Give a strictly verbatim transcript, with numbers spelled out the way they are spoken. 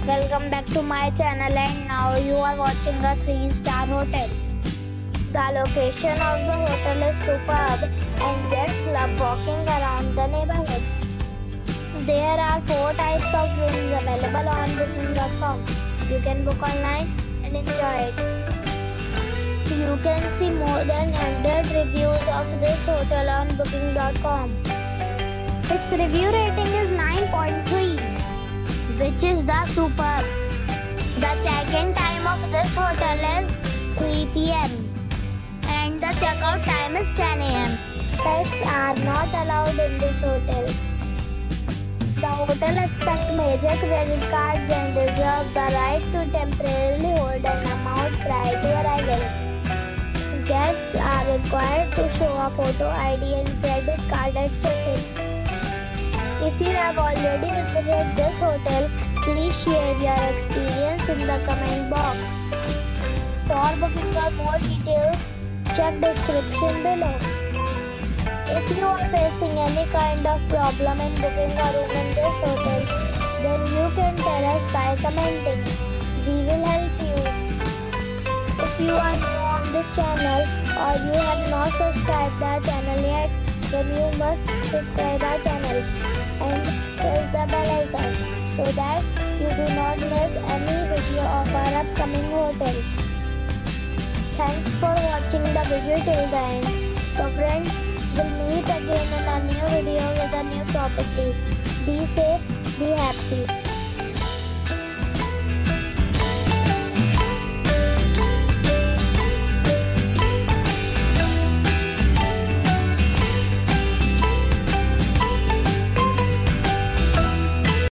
Welcome back to my channel, and now you are watching a three star hotel. The location of the hotel is superb and guests love walking around the neighborhood. There are four types of rooms available on booking dot com. You can book online and enjoy it. You can see more than one hundred reviews of this hotel on booking dot com. Its review rating is nine point three, which is the superb. The check-in time of this hotel is three p m and the checkout time is ten a m Pets are not allowed in this hotel. The hotel accepts major credit cards and reserves the right to temporarily hold an amount prior to arrival. Guests are required to show a photo I D and credit card at check-in. If you have already visited this hotel, please share your experience in the comment box. For booking or more details, check description below. If you are facing any kind of problem in booking a room in this hotel, then you can tell us by commenting. We will help you. If you are new on this channel or you have not subscribed our channel yet, then you must subscribe our channel and press the bell icon so that you do not miss any video of our upcoming hotel. Thanks for watching the video till the end. So friends, we'll meet again in a new video with a new property. Be safe, be happy.